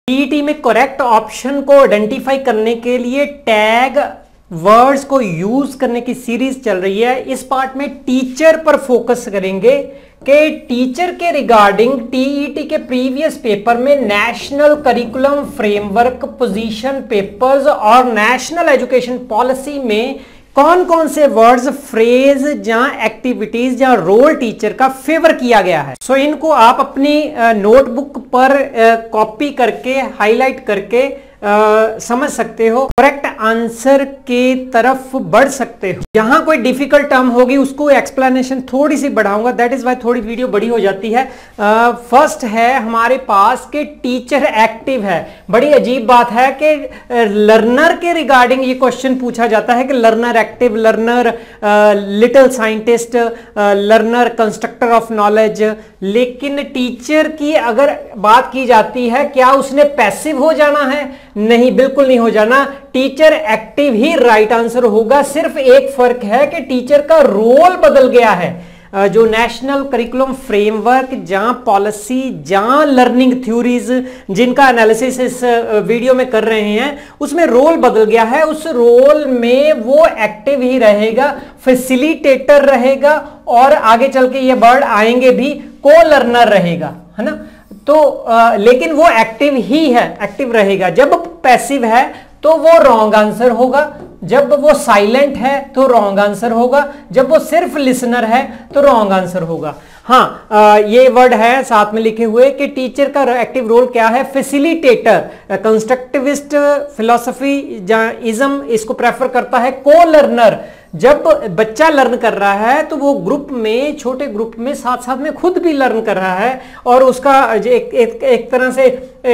TET में correct option को identify करने के लिए टैग वर्ड्स को यूज करने की सीरीज चल रही है। इस पार्ट में टीचर पर फोकस करेंगे कि टीचर के रिगार्डिंग टीईटी के प्रीवियस पेपर में national curriculum framework, position papers और नेशनल एजुकेशन पॉलिसी में कौन कौन से वर्ड्स, फ्रेज या एक्टिविटीज या रोल टीचर का फेवर किया गया है। सो इनको आप अपनी नोटबुक पर कॉपी करके हाईलाइट करके समझ सकते हो, करेक्ट आंसर के तरफ बढ़ सकते हो। यहां कोई डिफिकल्ट टर्म होगी उसको एक्सप्लेनेशन थोड़ी सी बढ़ाऊंगा, दैट इज वाई थोड़ी वीडियो बड़ी हो जाती है। फर्स्ट है हमारे पास कि टीचर एक्टिव है। बड़ी अजीब बात है कि लर्नर के रिगार्डिंग ये क्वेश्चन पूछा जाता है कि learner active, learner little scientist, learner constructor of knowledge, लेकिन टीचर की अगर बात की जाती है क्या उसने पैसिव हो जाना है? नहीं, बिल्कुल नहीं हो जाना। टीचर एक्टिव ही राइट आंसर होगा। सिर्फ एक फर्क है कि टीचर का रोल बदल गया है। जो नेशनल करिकुलम फ्रेमवर्क, जहां पॉलिसी, जहां लर्निंग थ्योरीज जिनका एनालिसिस इस वीडियो में कर रहे हैं, उसमें रोल बदल गया है। उस रोल में वो एक्टिव ही रहेगा, फैसिलिटेटर रहेगा और आगे चल के ये वर्ड आएंगे भी, को लर्नर रहेगा, है ना। तो लेकिन वो एक्टिव ही है, एक्टिव रहेगा। जब पैसिव है तो वो रॉन्ग आंसर होगा, जब वो साइलेंट है तो रॉन्ग आंसर होगा, जब वो सिर्फ लिसनर है तो रॉन्ग आंसर होगा। हाँ, ये वर्ड है साथ में लिखे हुए कि टीचर का एक्टिव रोल क्या है? फैसिलिटेटर। कंस्ट्रक्टिविस्ट फिलॉसफी इज्म इसको प्रेफर करता है। को लर्नर, जब बच्चा लर्न कर रहा है तो वो ग्रुप में, छोटे ग्रुप में साथ साथ में खुद भी लर्न कर रहा है और उसका एक तरह से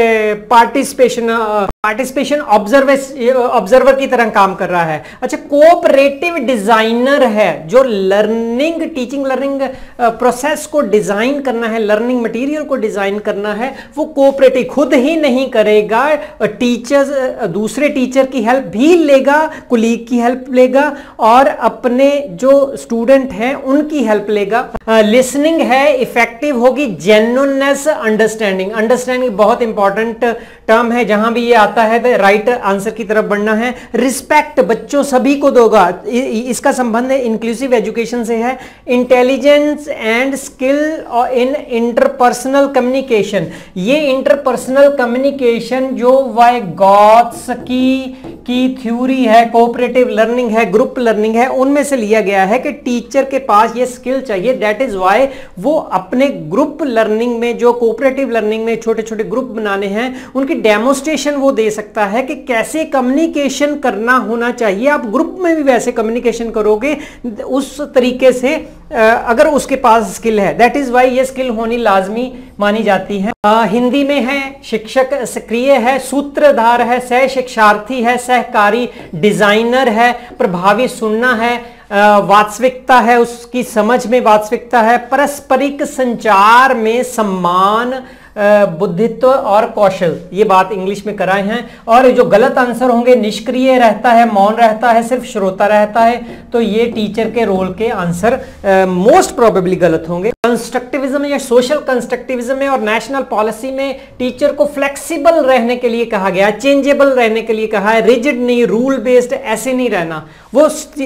पार्टिसिपेशन ऑब्जर्वर की तरह काम कर रहा है। अच्छा, कोऑपरेटिव डिजाइनर है, जो लर्निंग, टीचिंग लर्निंग प्रोसेस को डिजाइन करना है, लर्निंग मटेरियल को डिजाइन करना है, वो कोऑपरेटिव खुद ही नहीं करेगा, टीचर्स, दूसरे टीचर की हेल्प भी लेगा, कुलीग की हेल्प लेगा और अपने जो स्टूडेंट हैं उनकी हेल्प लेगा। लिसनिंग है, इफेक्टिव होगी। Genuineness, understanding. अंडरस्टैंडिंग बहुत इंपॉर्टेंट टर्म है, जहां भी ये आता है तो राइट आंसर की तरफ बढ़ना है। रिस्पेक्ट, बच्चों सभी को दोगा, इसका संबंध इंक्लूसिव एजुकेशन से है। Intelligence and skill in interpersonal communication, ये इंटरपर्सनल कम्युनिकेशन जो वाइगॉत्स्की की थ्योरी है, कोऑपरेटिव लर्निंग है, ग्रुप लर्निंग है, उनमें से लिया गया है कि टीचर के पास ये स्किल चाहिए। दैट इज व्हाई वो अपने ग्रुप लर्निंग में, जो कोऑपरेटिव लर्निंग में छोटे छोटे ग्रुप बनाने हैं, उनकी डेमोस्ट्रेशन वो दे सकता है कि कैसे कम्युनिकेशन करना होना चाहिए। आप ग्रुप में भी वैसे कम्युनिकेशन करोगे उस तरीके से अगर उसके पास स्किल है। दैट इज व्हाई ये स्किल होनी लाजमी मानी जाती है। हिंदी में है, शिक्षक सक्रिय है, सूत्रधार है, सह शिक्षार्थी है, सहकारी, डिजाइनर है, प्रभावी सुनना है, वास्तविकता है, उसकी समझ में वास्तविकता है, पारस्परिक संचार में सम्मान, बुद्धित्व और कौशल, ये बात इंग्लिश में कराए हैं। और जो गलत आंसर होंगे, निष्क्रिय रहता है, मौन रहता है, सिर्फ श्रोता रहता है, तो ये टीचर के रोल के आंसर मोस्ट प्रोबेबली गलत होंगे। कंस्ट्रक्टिविज्म या सोशल कंस्ट्रक्टिविज्म में और नेशनल पॉलिसी में टीचर को फ्लेक्सिबल रहने के लिए कहा गया, चेंजेबल रहने के लिए कहा है, रिजिड नहीं, रूल बेस्ड ऐसे नहीं रहना। वो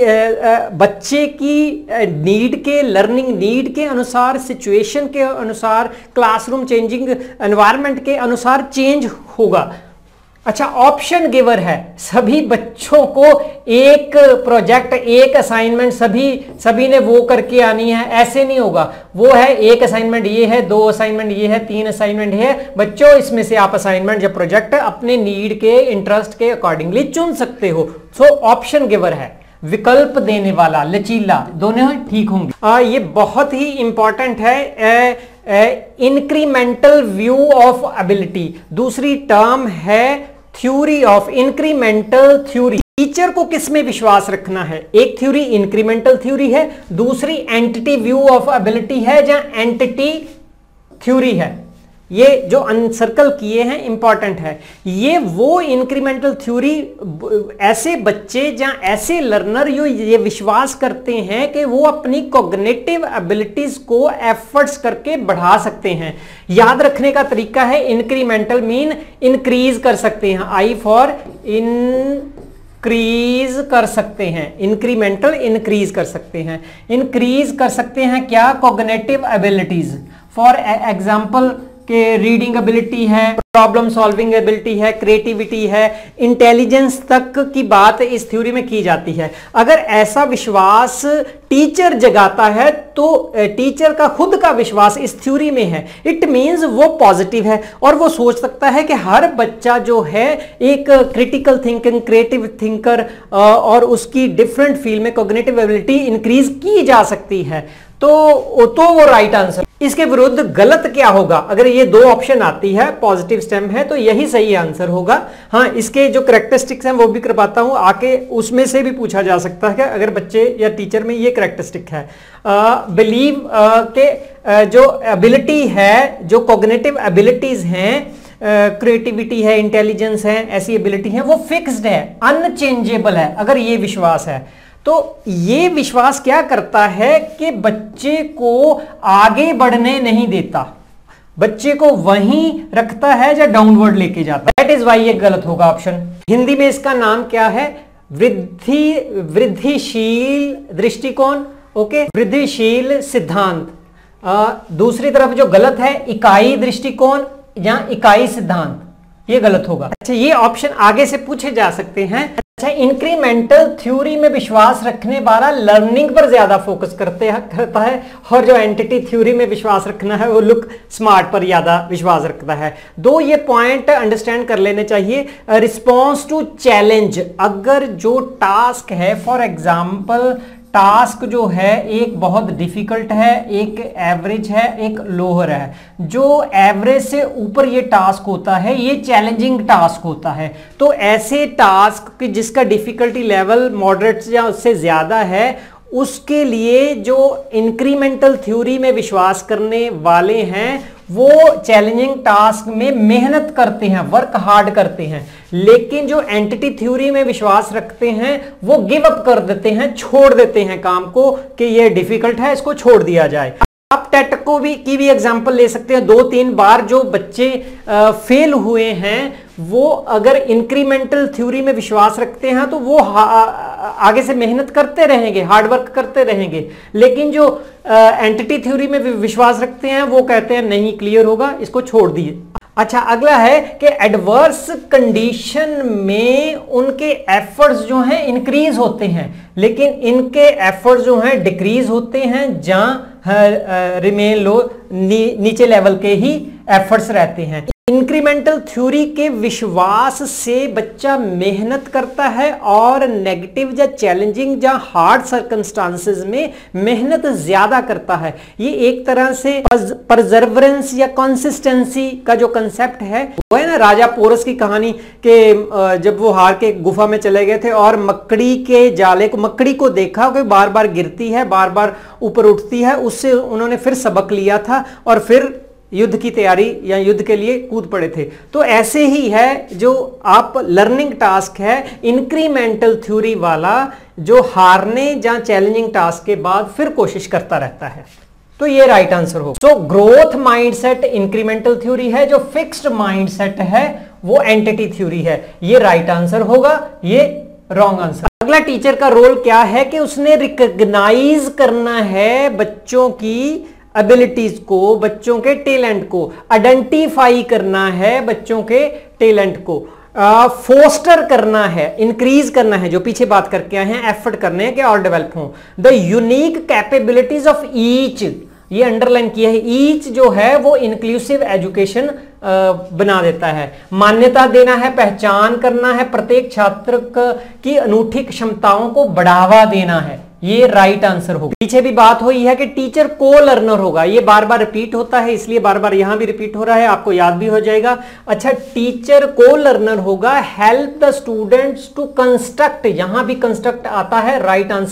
बच्चे की नीड के, लर्निंग नीड के अनुसार, सिचुएशन के अनुसार, क्लासरूम चेंजिंग एनवायरनमेंट के अनुसार चेंज होगा। अच्छा, ऑप्शन गिवर है, सभी बच्चों को एक प्रोजेक्ट, एक असाइनमेंट सभी ने वो करके आनी है, ऐसे नहीं होगा। वो है एक असाइनमेंट ये है, 2 असाइनमेंट ये है, 3 असाइनमेंट है। बच्चों, इसमें से आप असाइनमेंट या प्रोजेक्ट अपने नीड के, इंटरेस्ट के अकॉर्डिंगली चुन सकते हो। सो ऑप्शन गिवर है, विकल्प देने वाला, लचीला, दोनों ठीक होंगे। ये बहुत ही इंपॉर्टेंट है। इंक्रीमेंटल व्यू ऑफ एबिलिटी, दूसरी टर्म है theory of incremental theory. Teacher को किस में विश्वास रखना है? एक थ्योरी इंक्रीमेंटल थ्योरी है, दूसरी एंटिटी व्यू ऑफ एबिलिटी है, जहां एंटिटी थ्योरी है। ये जो अनसर्कल किए हैं इंपॉर्टेंट है, ये वो इंक्रीमेंटल थ्योरी ऐसे बच्चे जहां ऐसे लर्नर ये विश्वास करते हैं कि वो अपनी कॉग्निटिव एबिलिटीज को एफर्ट्स करके बढ़ा सकते हैं। याद रखने का तरीका है इंक्रीमेंटल मीन इंक्रीज कर सकते हैं, आई फॉर इंक्रीज कर सकते हैं, इंक्रीमेंटल इंक्रीज कर सकते हैं, इंक्रीज कर सकते हैं क्या, कॉग्निटिव एबिलिटीज। फॉर एग्जांपल के रीडिंग एबिलिटी है, प्रॉब्लम सॉल्विंग एबिलिटी है, क्रिएटिविटी है, इंटेलिजेंस तक की बात इस थ्योरी में की जाती है। अगर ऐसा विश्वास टीचर जगाता है तो टीचर का खुद का विश्वास इस थ्योरी में है, इट मींस वो पॉजिटिव है और वो सोच सकता है कि हर बच्चा जो है एक क्रिटिकल थिंकिंग, क्रिएटिव थिंकर और उसकी डिफरेंट फील्ड में कॉग्निटिव एबिलिटी इंक्रीज की जा सकती है, तो वो राइट आंसर। इसके विरुद्ध गलत क्या होगा, अगर ये दो ऑप्शन आती है पॉजिटिव स्टेम है तो यही सही आंसर होगा। हाँ, इसके जो करेक्टरिस्टिक्स हैं वो भी करवाता हूं आके, उसमें से भी पूछा जा सकता है कि अगर बच्चे या टीचर में ये करेक्टरिस्टिक है। बिलीव के जो एबिलिटी है, जो कॉग्निटिव एबिलिटीज हैं, क्रिएटिविटी है, इंटेलिजेंस है, ऐसी एबिलिटी है वो फिक्स्ड है, अनचेंजेबल है। अगर ये विश्वास है तो ये विश्वास क्या करता है कि बच्चे को आगे बढ़ने नहीं देता, बच्चे को वहीं रखता है या डाउनवर्ड लेके जाता है। दैट इज वाई ये गलत होगा ऑप्शन। हिंदी में इसका नाम क्या है, वृद्धिशील दृष्टिकोण, ओके, वृद्धिशील सिद्धांत। दूसरी तरफ जो गलत है इकाई दृष्टिकोण या इकाई सिद्धांत, ये गलत होगा। अच्छा, ये ऑप्शन आगे से पूछे जा सकते हैं। अच्छा, इंक्रीमेंटल थ्योरी में विश्वास रखने वाला लर्निंग पर ज्यादा फोकस करता है और जो एंटिटी थ्योरी में विश्वास रखना है वो लुक स्मार्ट पर ज्यादा विश्वास रखता है। दो ये पॉइंट अंडरस्टैंड कर लेने चाहिए। रिस्पॉन्स टू चैलेंज, अगर जो टास्क है, फॉर एग्जाम्पल टास्क जो है एक बहुत डिफिकल्ट है, एक एवरेज है, एक लोअर है, जो एवरेज से ऊपर ये टास्क होता है ये चैलेंजिंग टास्क होता है। तो ऐसे टास्क जिसका डिफिकल्टी लेवल मॉडरेट या उससे ज्यादा है, उसके लिए जो इंक्रीमेंटल थ्योरी में विश्वास करने वाले हैं वो चैलेंजिंग टास्क में मेहनत करते हैं, वर्क हार्ड करते हैं। लेकिन जो एंटिटी थ्योरी में विश्वास रखते हैं वो गिव अप कर देते हैं, छोड़ देते हैं काम को कि ये डिफिकल्ट है, इसको छोड़ दिया जाए। आप टेट को की भी एग्जांपल ले सकते हैं। 2-3 बार जो बच्चे फेल हुए हैं वो अगर इंक्रीमेंटल थ्योरी में विश्वास रखते हैं तो वो आगे से मेहनत करते रहेंगे, हार्ड वर्क करते रहेंगे। लेकिन जो एंटिटी थ्योरी में विश्वास रखते हैं वो कहते हैं नहीं क्लियर होगा, इसको छोड़ दिए। अच्छा, अगला है कि एडवर्स कंडीशन में उनके एफर्ट्स जो हैं इंक्रीज होते हैं, लेकिन इनके एफर्ट्स जो हैं डिक्रीज होते हैं, जहां रिमेन लो, नीचे लेवल के ही एफर्ट्स रहते हैं। इंक्रीमेंटल थ्योरी के विश्वास से बच्चा मेहनत करता है और नेगेटिव या चैलेंजिंग या हार्ड सर्कमस्टांसेस में मेहनत ज्यादा करता है। ये एक तरह से परजर्वरेंस या कंसिस्टेंसी का जो कंसेप्ट है वो है ना, राजा पोरस की कहानी के जब वो हार के गुफा में चले गए थे और मकड़ी के जाले को, मकड़ी को देखा कि बार बार गिरती है, बार बार ऊपर उठती है, उससे उन्होंने फिर सबक लिया था और फिर युद्ध की तैयारी या युद्ध के लिए कूद पड़े थे। तो ऐसे ही है जो आप लर्निंग टास्क है इंक्रीमेंटल थ्योरी वाला, जो हारने या चैलेंजिंग टास्क के बाद फिर कोशिश करता रहता है। तो ये राइट आंसर होगा। तो ग्रोथ माइंडसेट इंक्रीमेंटल थ्योरी है, जो फिक्स्ड माइंडसेट है वो एंटिटी थ्योरी है। ये राइट आंसर होगा, ये रॉन्ग आंसर। अगला टीचर का रोल क्या है कि उसने रिकॉग्नाइज करना है बच्चों की एबिलिटीज को, बच्चों के टैलेंट को, आइडेंटिफाई करना है बच्चों के टैलेंट को, फोस्टर करना है, इंक्रीज करना है, जो पीछे बात करके आए हैं, एफर्ट करने हैं कि और डेवलप हो। The unique capabilities of each, ये अंडरलाइन किया है, ईच जो है वो इंक्लूसिव एजुकेशन बना देता है। मान्यता देना है, पहचान करना है, प्रत्येक छात्र की अनूठी क्षमताओं को बढ़ावा देना है, ये राइट आंसर होगा। पीछे भी बात हुई है कि टीचर को लर्नर होगा, ये बार बार रिपीट होता है इसलिए बार बार यहां भी रिपीट हो रहा है, आपको याद भी हो जाएगा। अच्छा, टीचर को लर्नर होगा, help the students to construct, यहां भी कंस्ट्रक्ट आता है, राइट आंसर की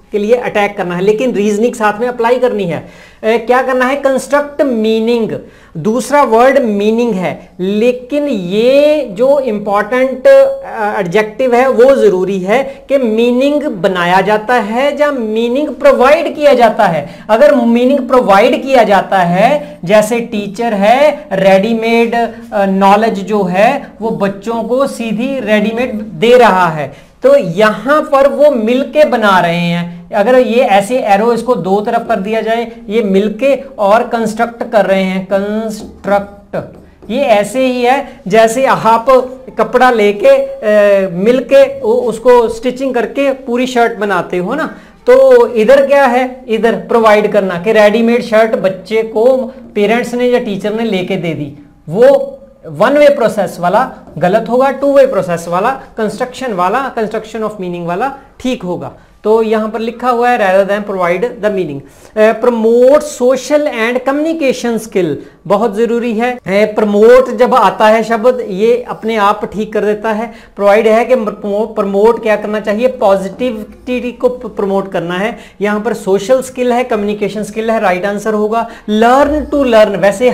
के लिए अटैक करना है, लेकिन रीजनिंग साथ में अप्लाई करनी है। क्या करना है? कंस्ट्रक्ट मीनिंग, दूसरा वर्ड मीनिंग है, लेकिन ये जो इंपॉर्टेंट एडजेक्टिव है वो जरूरी है कि मीनिंग बनाया जाता है या मीनिंग प्रोवाइड किया जाता है। अगर मीनिंग प्रोवाइड किया जाता है, जैसे टीचर है, रेडीमेड नॉलेज जो है वो बच्चों को सीधी रेडीमेड दे रहा है, तो यहां पर वो मिलके बना रहे हैं। अगर ये ऐसे एरो इसको दो तरफ कर दिया जाए, ये मिलके और कंस्ट्रक्ट कर रहे हैं, कंस्ट्रक्ट, ये ऐसे ही है जैसे आप कपड़ा लेके मिलके उसको स्टिचिंग करके पूरी शर्ट बनाते हो ना। तो इधर क्या है? इधर प्रोवाइड करना कि रेडीमेड शर्ट बच्चे को पेरेंट्स ने या टीचर ने लेके दे दी, वो वन वे प्रोसेस वाला गलत होगा, टू वे प्रोसेस वाला, कंस्ट्रक्शन वाला, कंस्ट्रक्शन ऑफ मीनिंग वाला ठीक होगा। तो यहां पर लिखा हुआ है rather than provide the meaning। Promote social and communication skill बहुत जरूरी है। प्रमोट जब आता है शब्द, ये अपने आप ठीक कर देता है। प्रोवाइड है कि प्रमोट क्या करना चाहिए? पॉजिटिविटी को प्रमोट करना है। यहां पर सोशल स्किल है, कम्युनिकेशन स्किल है, राइट आंसर होगा। लर्न टू लर्न, वैसे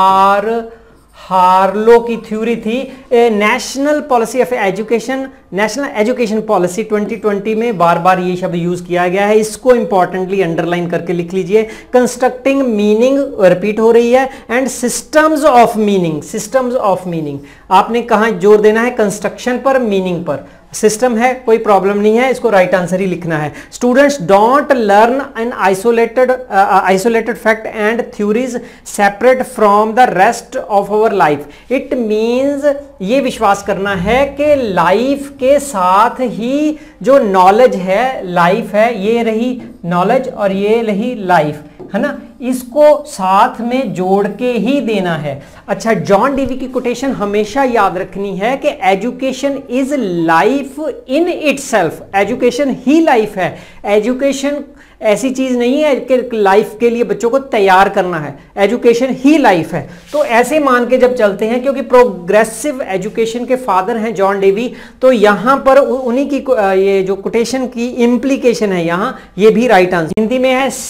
हार्लो की थ्योरी थी national policy of education, national education policy 2020 में बार बार ये शब्द यूज किया गया है, इसको इंपॉर्टेंटली अंडरलाइन करके लिख लीजिए। कंस्ट्रक्टिंग मीनिंग रिपीट हो रही है, and systems of meaning, systems of meaning आपने कहां जोर देना है? कंस्ट्रक्शन पर, मीनिंग पर। सिस्टम है, कोई प्रॉब्लम नहीं है, इसको राइट आंसर ही लिखना है। Students don't learn in isolated fact and theories separate from the rest of our life. It means ये विश्वास करना है कि लाइफ के साथ ही जो नॉलेज है, लाइफ है, ये रही नॉलेज और ये रही लाइफ, है ना, इसको साथ में जोड़ के ही देना है। अच्छा, जॉन डीवी की कोटेशन हमेशा याद रखनी है कि education is life in itself, education ही लाइफ है। एजुकेशन ऐसी चीज नहीं है कि लाइफ के लिए बच्चों को तैयार करना है, एजुकेशन ही लाइफ है। तो ऐसे मान के जब चलते हैं, क्योंकि प्रोग्रेसिव एजुकेशन के फादर हैं जॉन डेवी, तो यहां पर उन्हीं की ये जो कोटेशन की इंप्लीकेशन है यहां, ये भी राइट आंसर। हिंदी में है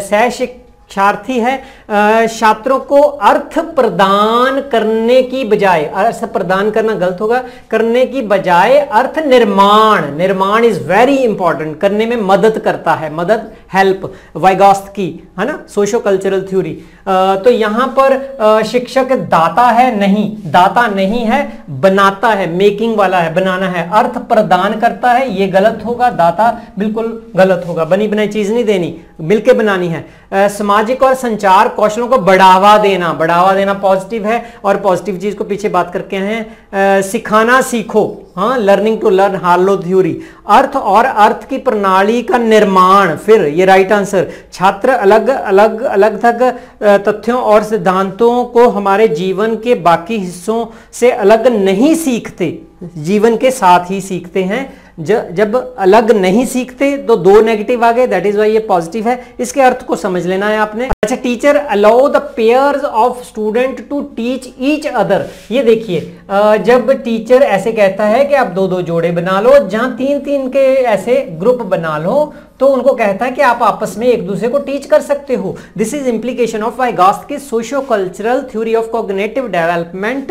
सहशिक्षार्थी है, छात्रों को अर्थ प्रदान करने की बजाय, अर्थ प्रदान करना गलत होगा, करने की बजाय अर्थ निर्माण, निर्माण इज वेरी इंपॉर्टेंट, करने में मदद करता है, मदद, हेल्प, वाइगॉस्की, है ना, सोशो कल्चरल थ्योरी। तो यहां पर शिक्षक दाता है, नहीं, दाता नहीं है, बनाता है, मेकिंग वाला है, बनाना है। अर्थ प्रदान करता है, ये गलत होगा, दाता बिल्कुल गलत होगा, बनी बनाई चीज नहीं देनी, मिलके बनानी है। सामाजिक और संचार कौशलों को बढ़ावा देना, बढ़ावा देना पॉजिटिव है, और पॉजिटिव चीज को पीछे बात करके हैं। सिखाना सीखो, हाँ, learning to learn, Harlow theory. अर्थ और अर्थ की प्रणाली का निर्माण, फिर ये राइट आंसर। छात्र अलग अलग अलग तक तथ्यों और सिद्धांतों को हमारे जीवन के बाकी हिस्सों से अलग नहीं सीखते, जीवन के साथ ही सीखते हैं। जब अलग नहीं सीखते तो दो नेगेटिव आ गए, दैट इज वाई ये पॉजिटिव है। इसके अर्थ को समझ लेना है आपने। अच्छा, teacher allow the pairs of student to teach each other. ये देखिए, जब टीचर ऐसे कहता है कि आप दो दो जोड़े बना लो, जहां तीन तीन के ऐसे ग्रुप बना लो, तो उनको कहता है कि आप आपस में एक दूसरे को टीच कर सकते हो। This is implication of Vygotsky socio cultural theory of cognitive development,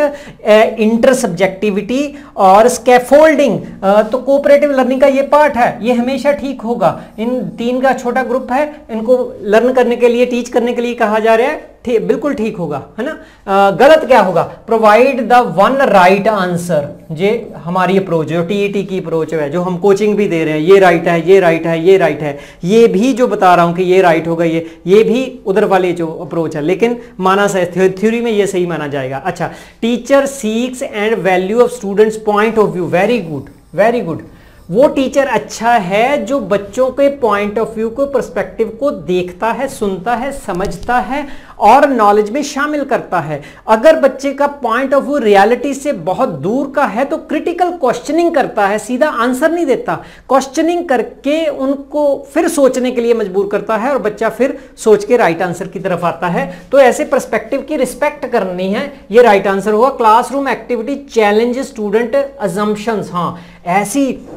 intersubjectivity और स्कैफोल्डिंग। तो कोऑपरेटिव लर्निंग का ये पार्ट है, ये हमेशा ठीक होगा। इन तीन का छोटा ग्रुप है, इनको लर्न करने के लिए, टीच करने के लिए कहा जा रहा है, बिल्कुल ठीक होगा, है ना। गलत क्या होगा? Provide the one right answer. ये हमारी अप्रोच, जो टीईटी की अप्रोच है, जो हम कोचिंग भी दे रहे हैं, ये राइट है, ये राइट है, ये राइट है, ये भी जो बता रहा हूं कि ये राइट होगा, ये भी उधर वाली जो अप्रोच है, लेकिन माना सही, थ्योरी में ये सही माना जाएगा। अच्छा, teacher seeks and value of students point of view. Very good, very good. वो टीचर अच्छा है जो बच्चों के पॉइंट ऑफ व्यू को, पर्सपेक्टिव को देखता है, सुनता है, समझता है और नॉलेज में शामिल करता है। अगर बच्चे का पॉइंट ऑफ व्यू रियलिटी से बहुत दूर का है तो क्रिटिकल क्वेश्चनिंग करता है, सीधा आंसर नहीं देता, क्वेश्चनिंग करके उनको फिर सोचने के लिए मजबूर करता है और बच्चा फिर सोच के राइट आंसर की तरफ आता है। तो ऐसे पर्सपेक्टिव की रिस्पेक्ट करनी है, ये राइट आंसर हुआ। Classroom activity challenge student assumptions. हाँ, ऐसी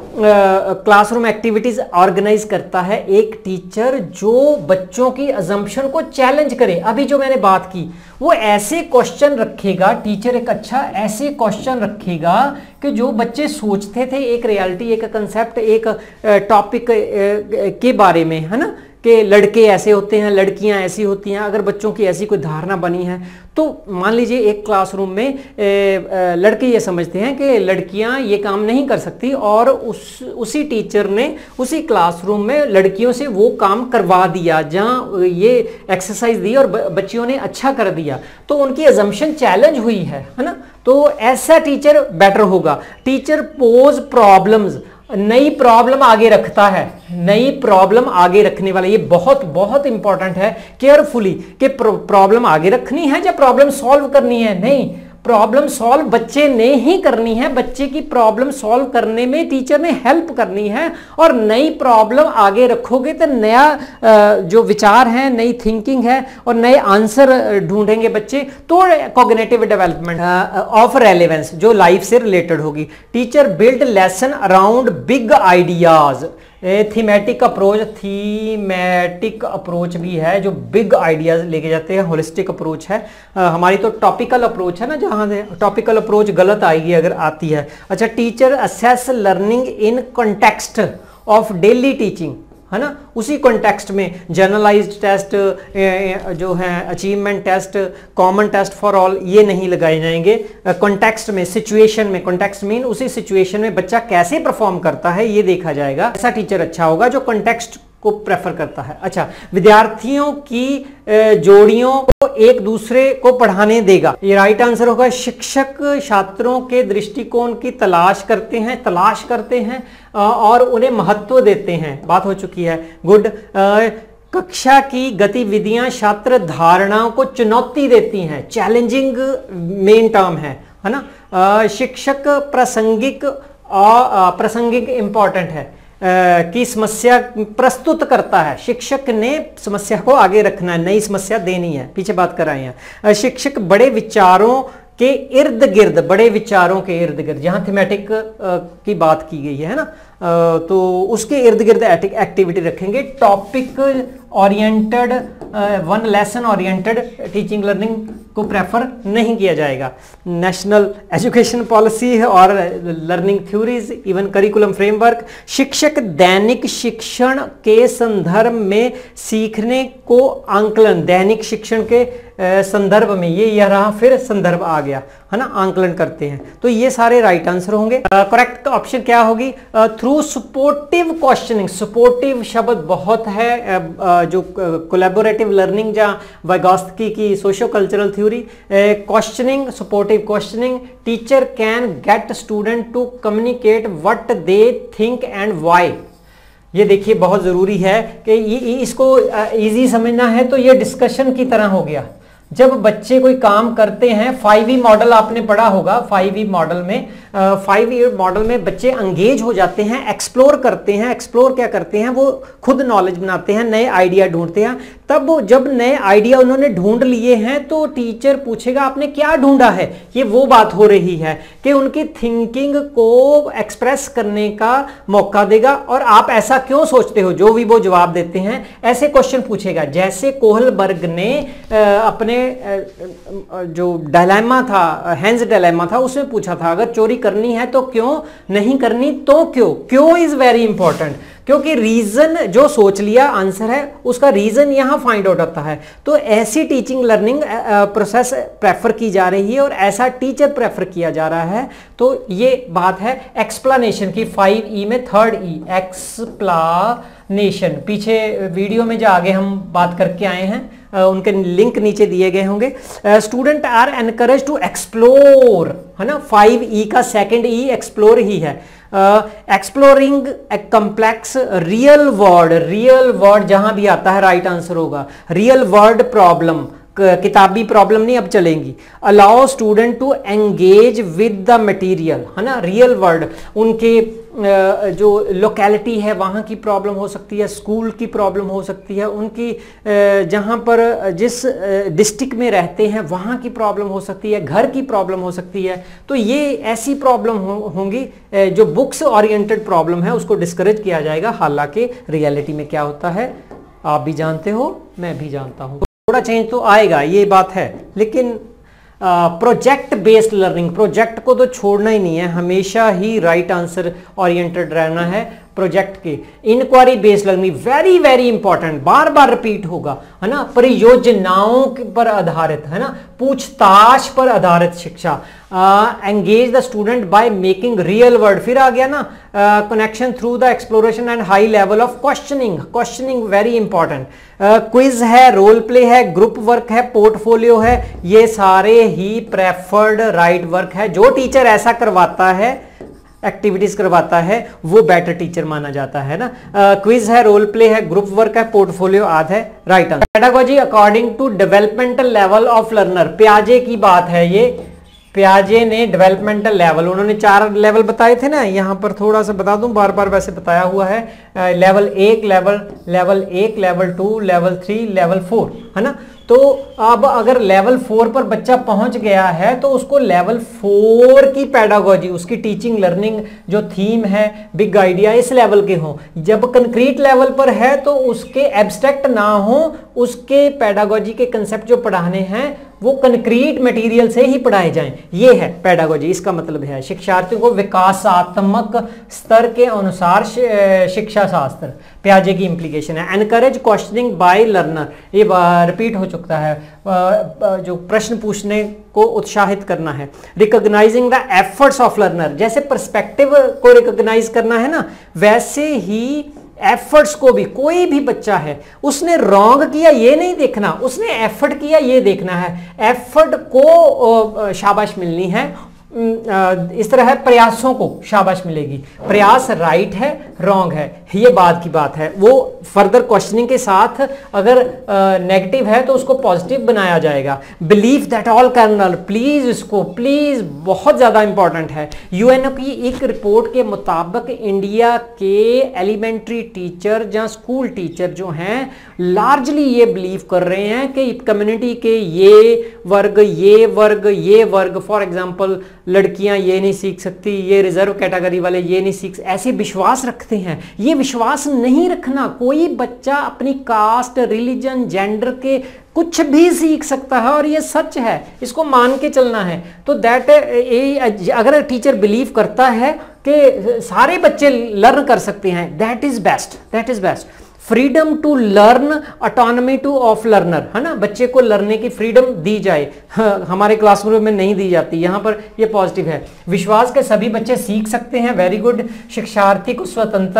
क्लासरूम एक्टिविटीज ऑर्गेनाइज करता है? एक टीचर जो बच्चों की अजम्पशन को चैलेंज करे। अभी जो मैंने बात की वो ऐसे क्वेश्चन रखेगा, टीचर एक अच्छा ऐसे क्वेश्चन रखेगा कि जो बच्चे सोचते थे एक रियलिटी, एक कंसेप्ट, एक टॉपिक के बारे में, है ना, कि लड़के ऐसे होते हैं, लड़कियां ऐसी होती हैं। अगर बच्चों की ऐसी कोई धारणा बनी है तो मान लीजिए एक क्लासरूम में लड़के ये समझते हैं कि लड़कियां ये काम नहीं कर सकती, और उसी टीचर ने उसी क्लासरूम में लड़कियों से वो काम करवा दिया जहां ये एक्सरसाइज दी और बच्चियों ने अच्छा कर दिया, तो उनकी अजम्पशन चैलेंज हुई है ना। तो ऐसा टीचर बेटर होगा। टीचर पोज प्रॉब्लम्स, नई प्रॉब्लम आगे रखता है, नई प्रॉब्लम आगे रखने वाला, ये बहुत बहुत इंपॉर्टेंट है केयरफुली कि प्रॉब्लम आगे रखनी है या प्रॉब्लम सॉल्व करनी है। नहीं, प्रॉब्लम सॉल्व बच्चे ने ही करनी है, बच्चे की प्रॉब्लम सॉल्व करने में टीचर ने हेल्प करनी है। और नई प्रॉब्लम आगे रखोगे तो नया जो विचार है, नई थिंकिंग है और नए आंसर ढूंढेंगे बच्चे, तो कॉग्निटिव डेवलपमेंट ऑफ रेलेवेंस जो लाइफ से रिलेटेड होगी। Teacher build lesson around big ideas, thematic approach भी है जो बिग आइडियाज लेके जाते हैं। होलिस्टिक अप्रोच है, हमारी तो टॉपिकल अप्रोच है ना, जहां से टॉपिकल अप्रोच गलत आएगी अगर आती है। अच्छा, teacher assess learning in context of daily teaching, है ना, उसी कॉन्टेक्स्ट में जनरलाइज्ड टेस्ट जो है, achievement test, common test for all, ये नहीं लगाए जाएंगे। कॉन्टेक्स्ट में, सिचुएशन में, कॉन्टेक्स्ट मीन उसी सिचुएशन में बच्चा कैसे परफॉर्म करता है ये देखा जाएगा। ऐसा टीचर अच्छा होगा जो कॉन्टेक्स्ट को प्रेफर करता है। अच्छा, विद्यार्थियों की जोड़ियों को एक दूसरे को पढ़ाने देगा, ये राइट आंसर होगा। शिक्षक छात्रों के दृष्टिकोण की तलाश करते हैं और उन्हें महत्व देते हैं, बात हो चुकी है, गुड। कक्षा की गतिविधियां छात्र धारणाओं को चुनौती देती हैं, चैलेंजिंग मेन टर्म है ना। शिक्षक प्रासंगिक इंपॉर्टेंट है की समस्या प्रस्तुत करता है, शिक्षक ने समस्या को आगे रखना है, नई समस्या देनी है, पीछे बात कर रहे हैं। शिक्षक बड़े विचारों के इर्द गिर्द, जहां थीमेटिक की बात की गई है ना, तो उसके इर्द गिर्द एक्टिविटी रखेंगे। Topic oriented, one lesson oriented teaching learning को प्रेफर नहीं किया जाएगा। नेशनल एजुकेशन पॉलिसी और learning theories, even curriculum framework. शिक्षक दैनिक शिक्षण के संदर्भ में सीखने को आंकलन, दैनिक शिक्षण के संदर्भ में, ये रहा फिर संदर्भ आ गया, है ना, आंकलन करते हैं। तो ये सारे राइट आंसर होंगे। करेक्ट ऑप्शन क्या होगी? थ्रू सपोर्टिव क्वेश्चनिंग, सपोर्टिव शब्द बहुत है, जो कोलैबोरेटिव लर्निंग जहाँ वाइगोत्स्की की socio cultural theory, questioning, supportive questioning. Teacher can get student to communicate what they think and why. ये देखिए बहुत जरूरी है कि इसको इजी समझना है, तो ये डिस्कशन की तरह हो गया। जब बच्चे कोई काम करते हैं, 5E मॉडल आपने पढ़ा होगा, 5E मॉडल में बच्चे अंगेज हो जाते हैं, एक्सप्लोर करते हैं। एक्सप्लोर क्या करते हैं? वो खुद नॉलेज बनाते हैं, नए आइडिया ढूंढते हैं। तब जब नए आइडिया उन्होंने ढूंढ लिए हैं तो टीचर पूछेगा आपने क्या ढूंढा है। ये वो बात हो रही है कि उनकी थिंकिंग को एक्सप्रेस करने का मौका देगा, और आप ऐसा क्यों सोचते हो, जो भी वो जवाब देते हैं ऐसे क्वेश्चन पूछेगा। जैसे कोहलबर्ग ने अपने जो डायलेमा था, हेंज डायलेमा था, उसमें पूछा था अगर चोरी करनी है तो क्यों, नहीं करनी तो क्यों। क्यों इज वेरी इंपॉर्टेंट, क्योंकि रीजन जो सोच लिया आंसर है उसका रीजन यहां फाइंड आउट होता है। तो ऐसी टीचिंग लर्निंग प्रोसेस प्रेफर की जा रही है और ऐसा टीचर प्रेफर किया जा रहा है। तो ये बात है एक्सप्लेनेशन की, 5E में 3rd E एक्सप्लेनेशन। पीछे वीडियो में जो आगे हम बात करके आए हैं उनके लिंक नीचे दिए गए होंगे। Student are encourage to explore, है ना, 5E का 2nd E एक्सप्लोर ही है। Exploring a complex real world जहां भी आता है राइट आंसर होगा। रियल वर्ल्ड प्रॉब्लम, किताबी प्रॉब्लम नहीं अब चलेंगी। Allow student to engage with the material, है ना, रियल वर्ल्ड, उनके जो लोकेलिटी है वहाँ की प्रॉब्लम हो सकती है, स्कूल की प्रॉब्लम हो सकती है, उनकी जहाँ पर जिस डिस्ट्रिक्ट में रहते हैं वहाँ की प्रॉब्लम हो सकती है, घर की प्रॉब्लम हो सकती है। तो ये ऐसी प्रॉब्लम होंगी जो बुक्स ओरिएंटेड प्रॉब्लम है उसको डिस्करेज किया जाएगा। हालांकि रियलिटी में क्या होता है आप भी जानते हो, मैं भी जानता हूँ, थोड़ा चेंज तो आएगा, ये बात है। लेकिन प्रोजेक्ट बेस्ड लर्निंग, प्रोजेक्ट को तो छोड़ना ही नहीं है, हमेशा ही राइट आंसर ओरिएंटेड रहना है प्रोजेक्ट के। Inquiry based learning very very important, बार बार रिपीट होगा, है ना, परियोजनाओं पर आधारित, है ना, पूछताछ पर आधारित शिक्षा। Engage the student by making real word, फिर आ गया ना connection through the exploration and high level of questioning, questioning very important. Quiz है, रोल प्ले है, ग्रुप वर्क है, पोर्टफोलियो है, ये सारे ही प्रेफर्ड राइट वर्क है। जो टीचर ऐसा करवाता है, एक्टिविटीज करवाता है, वो बेटर टीचर माना जाता है ना। क्विज है, रोल प्ले है, ग्रुप वर्क है, पोर्टफोलियो आदि है right answer. Pedagogy according to developmental level of learner, प्याजे की बात है ये। प्याजे ने डेवलपमेंटल लेवल, उन्होंने 4 लेवल बताए थे ना, यहां पर थोड़ा सा बता दूं, बार बार वैसे बताया हुआ है। Level 1, level 1, level 2, level 3, level 4, है ना। तो अब अगर लेवल 4 पर बच्चा पहुंच गया है तो उसको लेवल 4 की पेडागोजी, उसकी टीचिंग लर्निंग जो थीम है, बिग आइडिया, इस लेवल के हों। जब कंक्रीट लेवल पर है तो उसके एब्स्ट्रैक्ट ना हो, उसके पेडागोजी के कंसेप्ट जो पढ़ाने हैं वो कंक्रीट मटेरियल से ही पढ़ाए जाएं, ये है पेडागोजी। इसका मतलब है शिक्षार्थियों को विकासात्मक स्तर के अनुसार शिक्षा शास्त्र, प्याजे की इंप्लीकेशन है। एनकरेज क्वेश्चनिंग बाय लर्नर, ये रिपीट हो चुका है, जो प्रश्न पूछने को उत्साहित करना है। Recognising the efforts of learner, जैसे पर्सपेक्टिव को रिकॉग्नाइज करना है ना, वैसे ही एफर्ट्स को भी। कोई भी बच्चा है, उसने रॉन्ग किया ये नहीं देखना, उसने एफर्ट किया ये देखना है। एफर्ट को शाबाश मिलनी है, इस तरह है प्रयासों को शाबाश मिलेगी। प्रयास राइट है, रॉन्ग है, ये बात की बात है। वो फर्दर क्वेश्चनिंग के साथ अगर नेगेटिव है तो उसको पॉजिटिव बनाया जाएगा। Believe that all colonel, please, इसको प्लीज बहुत ज्यादा इंपॉर्टेंट है। यूएनओ की एक रिपोर्ट के मुताबिक इंडिया के एलिमेंट्री टीचर या स्कूल टीचर जो हैं लार्जली ये बिलीव कर रहे हैं कि कम्युनिटी के ये वर्ग, फॉर एग्जाम्पल लड़कियां ये नहीं सीख सकती, ये रिजर्व कैटेगरी वाले ये नहीं सीख, ऐसे विश्वास रखते हैं। ये विश्वास नहीं रखना। कोई बच्चा अपनी कास्ट, रिलीजन, जेंडर के कुछ भी सीख सकता है और ये सच है, इसको मान के चलना है। तो दैट अगर टीचर बिलीव करता है कि सारे बच्चे लर्न कर सकते हैं, that is best. Freedom to learn, autonomy to of learner, है ना, बच्चे को लर्ने की फ्रीडम दी जाए। हमारे क्लासरूम में नहीं दी जाती, यहाँ पर ये पॉजिटिव है। विश्वास के सभी बच्चे सीख सकते हैं, वेरी गुड। शिक्षार्थी को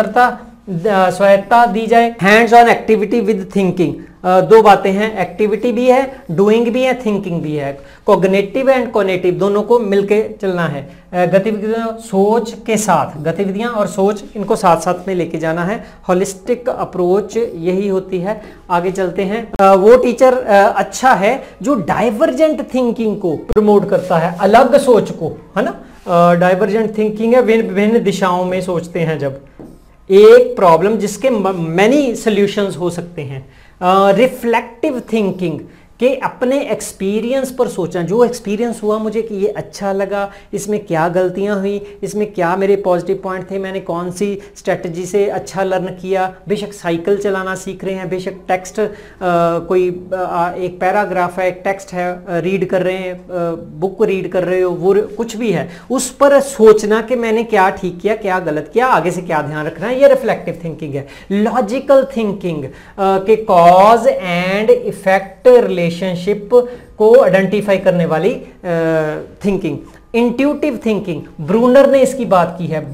स्वायत्ता दी जाए। Hands on activity with thinking, 2 बातें हैं, एक्टिविटी भी है, डूइंग भी है, थिंकिंग भी है। कोग्निटिव एंड कोनेटिव दोनों को मिलके चलना है। गतिविधियां सोच के साथ, गतिविधियां और सोच इनको साथ साथ में लेके जाना है। होलिस्टिक अप्रोच यही होती है। आगे चलते हैं। वो टीचर अच्छा है जो डाइवर्जेंट थिंकिंग को प्रमोट करता है, अलग सोच को, है ना। डाइवर्जेंट थिंकिंग है, विभिन्न दिशाओं में सोचते हैं। जब एक प्रॉब्लम जिसके मैनी सॉल्यूशंस हो सकते हैं। रिफ्लेक्टिव थिंकिंग कि अपने एक्सपीरियंस पर सोचना, जो एक्सपीरियंस हुआ मुझे कि ये अच्छा लगा, इसमें क्या गलतियां हुई, इसमें क्या मेरे पॉजिटिव पॉइंट थे, मैंने कौन सी स्ट्रेटजी से अच्छा लर्न किया। बेशक साइकिल चलाना सीख रहे हैं, बेशक टेक्स्ट कोई एक पैराग्राफ है, एक टेक्स्ट है, रीड कर रहे हैं, बुक रीड कर रहे हो, वो कुछ भी है, उस पर सोचना कि मैंने क्या ठीक किया, क्या गलत किया, आगे से क्या ध्यान रखना है, ये रिफ्लेक्टिव थिंकिंग है। लॉजिकल थिंकिंग के कॉज एंड इफेक्ट रिलेशनशिप को आइडेंटिफाई करने वाली थिंकिंग। इंट्यूटिव थिंकिंग, ब्रूनर ने इसकी बात की है,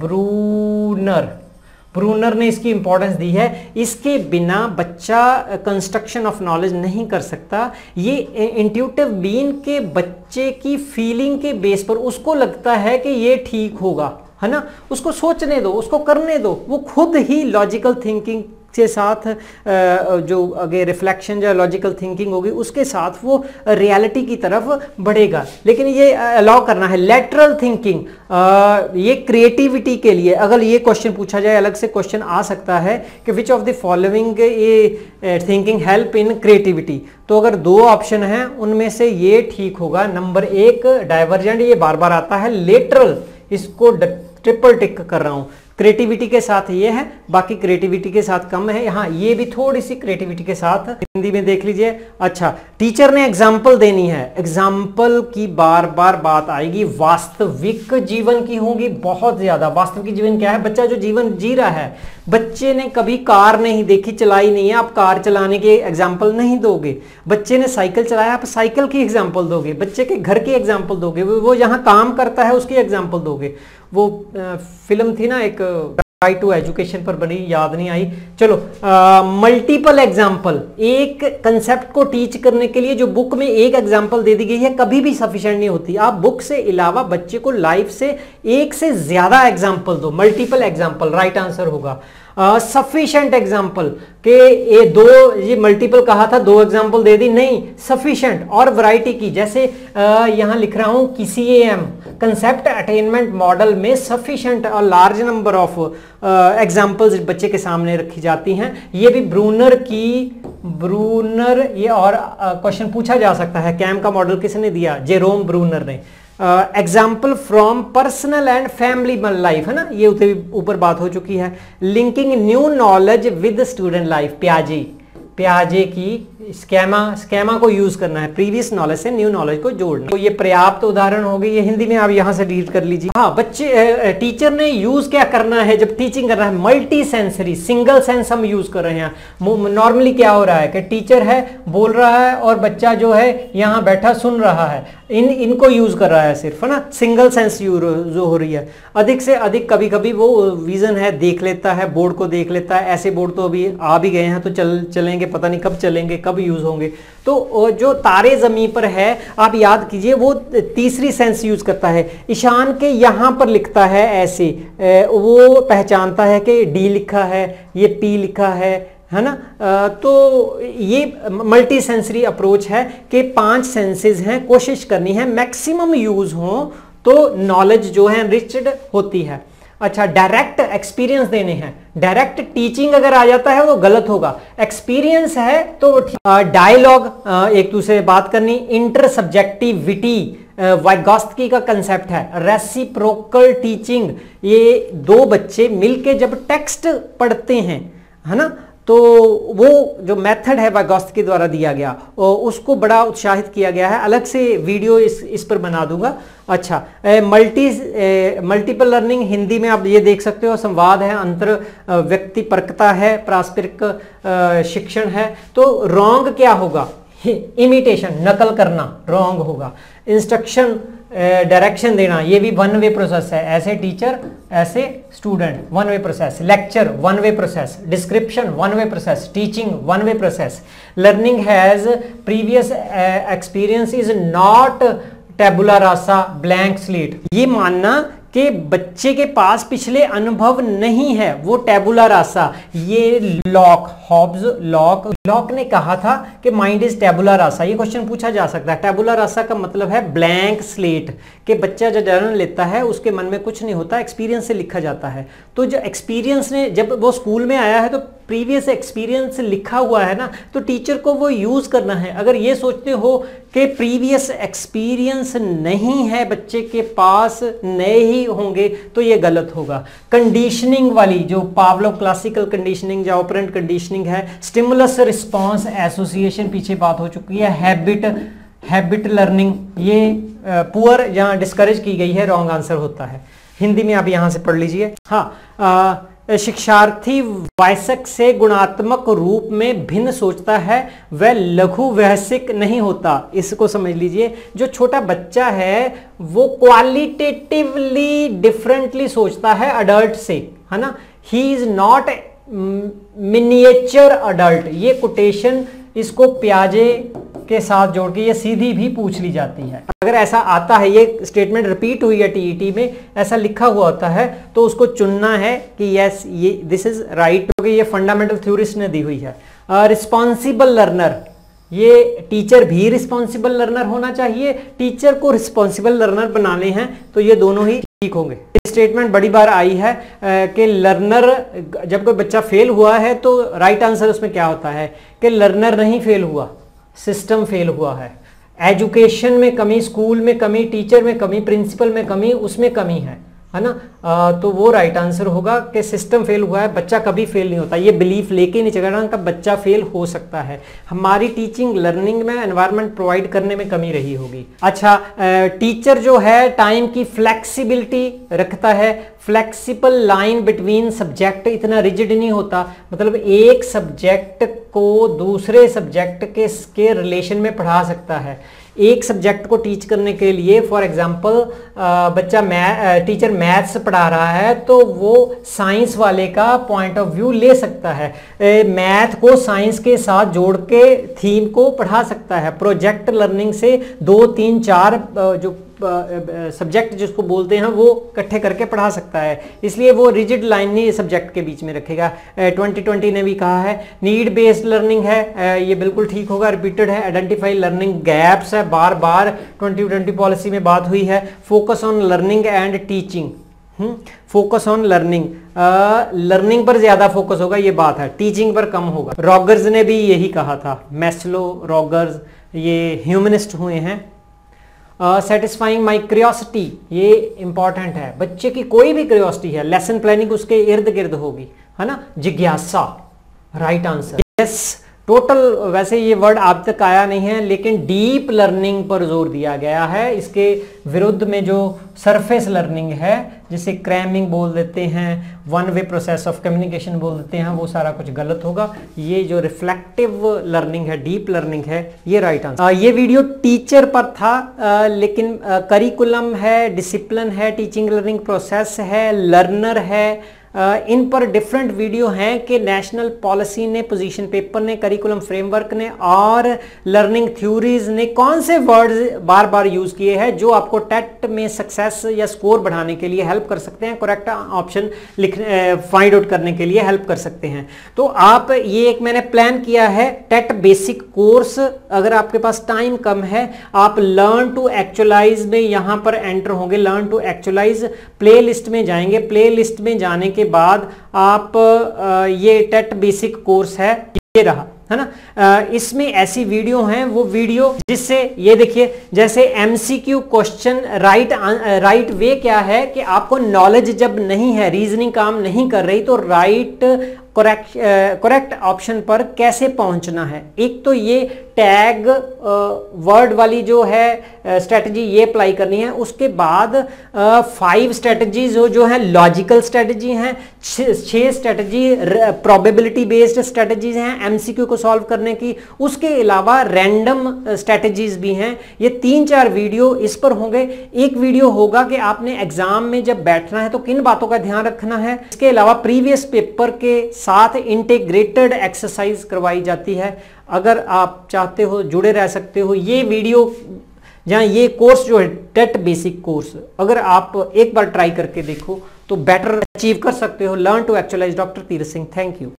ब्रूनर ने इसकी इंपॉर्टेंस दी है। इसके बिना बच्चा कंस्ट्रक्शन ऑफ नॉलेज नहीं कर सकता। ये इंट्यूटिव बीइंग के बच्चे की फीलिंग के बेस पर उसको लगता है कि ये ठीक होगा, है ना, उसको सोचने दो, उसको करने दो, वो खुद ही लॉजिकल थिंकिंग के साथ जो आगे रिफ्लेक्शन या लॉजिकल थिंकिंग होगी उसके साथ वो रियलिटी की तरफ बढ़ेगा। लेकिन ये अलाउ करना है। लेटरल थिंकिंग, ये क्रिएटिविटी के लिए अगर ये क्वेश्चन पूछा जाए, अलग से क्वेश्चन आ सकता है कि विच ऑफ द फॉलोइंग ये थिंकिंग हेल्प इन क्रिएटिविटी, तो अगर दो ऑप्शन हैं उनमें से ये ठीक होगा। नंबर 1 डाइवर्जेंट, ये बार बार आता है। लेटरल, इसको ट्रिपल टिक कर रहा हूं। क्रिएटिविटी के साथ ये है, बाकी क्रिएटिविटी के साथ कम है। यहाँ ये भी थोड़ी सी क्रिएटिविटी के साथ, हिंदी में देख लीजिए। अच्छा, टीचर ने एग्जाम्पल देनी है। एग्जाम्पल की बार बार बात आएगी। वास्तविक जीवन की होगी बहुत ज्यादा। वास्तविक जीवन क्या है? बच्चा जो जीवन जी रहा है। बच्चे ने कभी कार नहीं देखी, चलाई नहीं है, आप कार चलाने के एग्जाम्पल नहीं दोगे। बच्चे ने साइकिल चलाया, आप साइकिल की एग्जाम्पल दोगे। बच्चे के घर की एग्जाम्पल दोगे, वो जहां काम करता है उसकी एग्जाम्पल दोगे। वो फिल्म थी ना एक, राइट टू एजुकेशन पर बनी, याद नहीं आई। चलो, मल्टीपल एग्जाम्पल। एक कंसेप्ट को टीच करने के लिए जो बुक में एक एग्जाम्पल दे दी गई है कभी भी सफिशिएंट नहीं होती। आप बुक से अलावा बच्चे को लाइफ से एक से ज्यादा एग्जाम्पल दो। मल्टीपल एग्जाम्पल राइट आंसर होगा। सफिशिएंट एग्जाम्पल के ये मल्टीपल कहा था, 2 एग्जाम्पल दे दी, नहीं, सफिशिएंट और वैरायटी की। जैसे यहां लिख रहा हूं कि CAM कंसेप्ट अटेनमेंट मॉडल में सफिशिएंट और लार्ज नंबर ऑफ एग्जाम्पल्स बच्चे के सामने रखी जाती हैं। ये भी ब्रूनर ये और क्वेश्चन पूछा जा सकता है। कैम का मॉडल किसने दिया? जेरोम ब्रूनर ने। Example from personal and family life, है ना, ये ऊपर बात हो चुकी है। Linking new knowledge with student life, प्याजे की स्केमा को यूज करना है। प्रीवियस नॉलेज से न्यू नॉलेज को जोड़ना। तो ये पर्याप्त उदाहरण हो गई। ये हिंदी में आप यहां से रीड कर लीजिए। हाँ, बच्चे टीचर ने यूज क्या करना है जब टीचिंग कर रहा है? मल्टी सेंसरी, सिंगल सेंस हम यूज कर रहे हैं। नॉर्मली क्या हो रहा है कि टीचर है, बोल रहा है और बच्चा जो है यहाँ बैठा सुन रहा है। इनको यूज कर रहा है सिर्फ, है ना, सिंगल सेंस जो हो रही है। अधिक से अधिक कभी कभी वो विजन है, देख लेता है, बोर्ड को देख लेता है। ऐसे बोर्ड तो अभी आ भी गए हैं, तो चलेंगे, पता नहीं कब चलेंगे, कब यूज होंगे। तो जो तारे जमीन पर है, आप याद कीजिए, वो तीसरी सेंस यूज करता है। ईशान के यहां पर लिखता है ऐसे, वो पहचानता है कि डी लिखा है, ये पी लिखा है ना। तो ये मल्टी सेंसरी अप्रोच है कि 5 सेंसेस हैं, कोशिश करनी है मैक्सिमम यूज हो तो नॉलेज जो है एनरिच्ड होती है। अच्छा, डायरेक्ट एक्सपीरियंस देने हैं। डायरेक्ट टीचिंग अगर आ जाता है वो गलत होगा। एक्सपीरियंस है तो डायलॉग, एक दूसरे से बात करनी। इंटर सब्जेक्टिविटी वाइगॉस्की का कंसेप्ट है। रेसिप्रोकल टीचिंग, ये 2 बच्चे मिलके जब टेक्स्ट पढ़ते हैं, है ना, तो वो जो मेथड है वाइगॉस्की द्वारा दिया गया, उसको बड़ा उत्साहित किया गया है। अलग से वीडियो इस पर बना दूंगा। अच्छा, मल्टीपल लर्निंग हिंदी में आप ये देख सकते हो। संवाद है, अंतर व्यक्तिपरकता है, पारस्परिक शिक्षण है। तो रॉन्ग क्या होगा? इमिटेशन, नकल करना रॉन्ग होगा। इंस्ट्रक्शन, डायरेक्शन देना, ये भी 1 वे प्रोसेस है। ऐसे टीचर, ऐसे student, 1 way process. Lecture 1 way process. Description 1 way process. Teaching 1 way process. Learning has previous experience is not tabula rasa blank slate. ये मानना कि बच्चे के पास पिछले अनुभव नहीं है, वो टेबुला रासा। ये लॉक ने कहा था कि माइंड इज टेबुला रासा। ये क्वेश्चन पूछा जा सकता है। टेबुला रासा का मतलब है ब्लैंक स्लेट, कि बच्चा जो जर्नल लेता है उसके मन में कुछ नहीं होता, एक्सपीरियंस से लिखा जाता है। तो जो एक्सपीरियंस ने, जब वो स्कूल में आया है तो प्रीवियस एक्सपीरियंस लिखा हुआ है ना, तो टीचर को वो यूज करना है। अगर ये सोचते हो कि प्रीवियस एक्सपीरियंस नहीं है बच्चे के पास, नए ही होंगे, तो ये गलत होगा। कंडीशनिंग वाली जो पावलोव क्लासिकल कंडीशनिंग या ऑपरेंट कंडीशनिंग है, स्टिमुलस रिस्पांस एसोसिएशन पीछे बात हो चुकी है। हैबिट लर्निंग, ये पुअर या डिस्करेज की गई है, रॉन्ग आंसर होता है। हिंदी में आप यहां से पढ़ लीजिए। हाँ, शिक्षार्थी वयस्क से गुणात्मक रूप में भिन्न सोचता है, वह लघु वयस्क नहीं होता। इसको समझ लीजिए, जो छोटा बच्चा है वो क्वालिटेटिवली डिफरेंटली सोचता है अडल्ट से, है ना। He is not miniature adult. ये कोटेशन इसको प्याजे के साथ जोड़ के ये सीधी भी पूछ ली जाती है। अगर ऐसा आता है, ये स्टेटमेंट रिपीट हुई है टीईटी में, ऐसा लिखा हुआ होता है, तो उसको चुनना है कि यस ये दिस इज राइट, क्योंकि ये फंडामेंटल थ्योरिस्ट ने दी हुई है। रिस्पॉन्सिबल लर्नर, ये टीचर भी रिस्पॉन्सिबल लर्नर होना चाहिए, टीचर को रिस्पॉन्सिबल लर्नर बनाने हैं, तो ये दोनों ही ठीक होंगे। स्टेटमेंट बड़ी बार आई है कि लर्नर, जब कोई बच्चा फेल हुआ है तो राइट आंसर उसमें क्या होता है कि लर्नर नहीं फेल हुआ, सिस्टम फेल हुआ है। एजुकेशन में कमी, स्कूल में कमी, टीचर में कमी, प्रिंसिपल में कमी, उसमें कमी है ना। तो वो राइट आंसर होगा कि सिस्टम फेल हुआ है, बच्चा कभी फेल नहीं होता। ये बिलीफ लेके नहीं चलना कि बच्चा फेल हो सकता है। हमारी टीचिंग लर्निंग में एनवायरनमेंट प्रोवाइड करने में कमी रही होगी। अच्छा, टीचर जो है टाइम की फ्लेक्सिबिलिटी रखता है, फ्लेक्सिबल लाइन बिटवीन सब्जेक्ट, इतना रिजिड नहीं होता, मतलब एक सब्जेक्ट को दूसरे सब्जेक्ट के रिलेशन में पढ़ा सकता है। एक सब्जेक्ट को टीच करने के लिए फॉर एग्जांपल टीचर मैथ्स पढ़ा रहा है तो वो साइंस वाले का पॉइंट ऑफ व्यू ले सकता है, मैथ को साइंस के साथ जोड़ के थीम को पढ़ा सकता है। प्रोजेक्ट लर्निंग से 2, 3, 4 जो सब्जेक्ट जिसको बोलते हैं वो इकट्ठे करके पढ़ा सकता है, इसलिए वो रिजिड लाइन नहीं सब्जेक्ट के बीच में रखेगा। 2020 ने भी कहा है नीड बेस्ड लर्निंग है, ये बिल्कुल ठीक होगा, रिपीटेड है। आइडेंटिफाई लर्निंग गैप्स है, बार बार 2020 पॉलिसी में बात हुई है। Focus on learning and teaching, focus on learning, learning पर ज्यादा फोकस होगा, ये बात है, टीचिंग पर कम होगा। रॉगर्स ने भी यही कहा था, मैस्लो, रॉगर्स, ये ह्यूमनिस्ट हुए हैं। सेटिस्फाइंग माई क्यूरियोसिटी, ये इंपॉर्टेंट है, बच्चे की कोई भी क्यूरियोसिटी है, लेसन प्लानिंग उसके इर्द गिर्द होगी, है ना। जिज्ञासा, राइट आंसर। यस, टोटल, वैसे ये वर्ड आप तक आया नहीं है, लेकिन डीप लर्निंग पर जोर दिया गया है। इसके विरुद्ध में जो सरफेस लर्निंग है, जिसे क्रैमिंग बोल देते हैं, one way process of communication बोल देते हैं, वो सारा कुछ गलत होगा। ये जो रिफ्लेक्टिव लर्निंग है, डीप लर्निंग है, ये राइट आंसर। ये वीडियो टीचर पर था, लेकिन करिकुलम है, डिसिप्लिन है, टीचिंग लर्निंग प्रोसेस है, लर्नर है, इन पर डिफरेंट वीडियो हैं कि नेशनल पॉलिसी ने, पोजीशन पेपर ने, करिकुलम फ्रेमवर्क ने और लर्निंग थ्योरीज ने कौन से वर्ड्स बार बार यूज किए हैं जो आपको टेट में सक्सेस या स्कोर बढ़ाने के लिए हेल्प कर सकते हैं, करेक्ट ऑप्शन फाइंड आउट करने के लिए हेल्प कर सकते हैं। तो आप ये एक मैंने प्लान किया है टेट बेसिक कोर्स, अगर आपके पास टाइम कम है आप लर्न टू एक्चुअलाइज में यहां पर एंटर होंगे, learn to actualize playlist में जाएंगे, प्ले लिस्ट में जाने के बाद आप ये टेट बेसिक कोर्स है, ये रहा, है ना। इसमें ऐसी वीडियो हैं, वो वीडियो जिससे ये देखिए, जैसे एमसीक्यू क्वेश्चन, राइट वे क्या है कि आपको नॉलेज जब नहीं है, रीजनिंग काम नहीं कर रही, तो राइट करेक्ट ऑप्शन पर कैसे पहुंचना है। एक तो ये टैग वर्ड वाली जो है स्ट्रेटजी, ये अप्लाई करनी है। उसके बाद 5 स्ट्रेटजीज जो है लॉजिकल स्ट्रेटजी हैं, 6 स्ट्रेटजी प्रोबेबिलिटी बेस्ड स्ट्रेटजीज हैं एमसीक्यू को सॉल्व करने की। उसके अलावा रैंडम स्ट्रेटजीज भी हैं। ये 3-4 वीडियो इस पर होंगे। एक वीडियो होगा कि आपने एग्जाम में जब बैठना है तो किन बातों का ध्यान रखना है। इसके अलावा प्रीवियस पेपर के साथ इंटीग्रेटेड एक्सरसाइज करवाई जाती है। अगर आप चाहते हो जुड़े रह सकते हो। ये वीडियो जहां ये कोर्स जो है टेट बेसिक कोर्स, अगर आप एक बार ट्राई करके देखो तो बेटर अचीव कर सकते हो। Learn to actualize, doctor Tirath Singh. Thank you.